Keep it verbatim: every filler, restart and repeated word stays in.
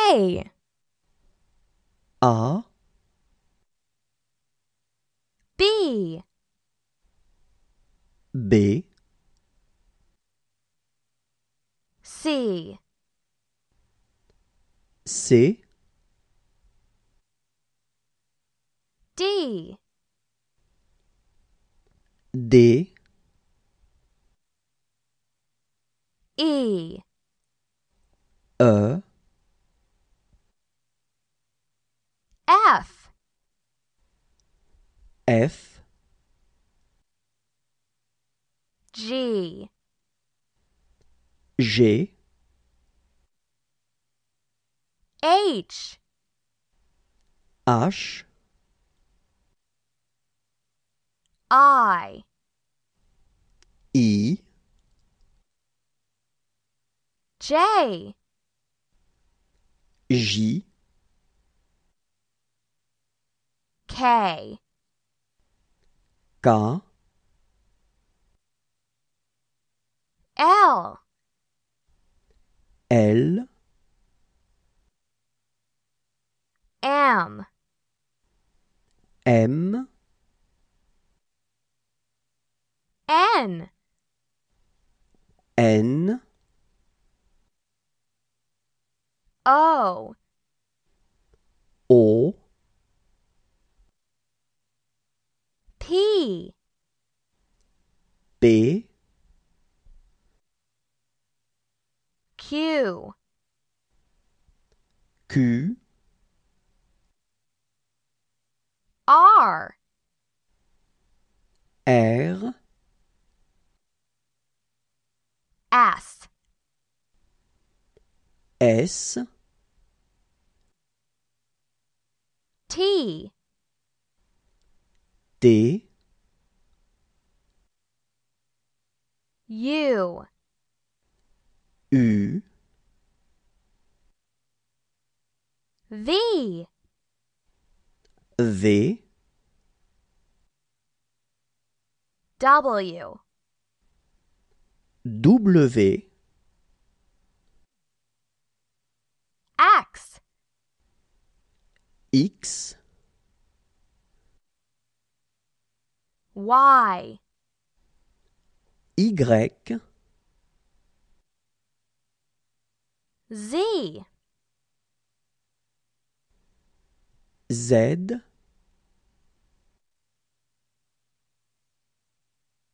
A A B B C C D D E E F F G G H H I I J J K K L L M M N N O O P P Q Q R R S S T T U U V V W W X X Y Y Z Z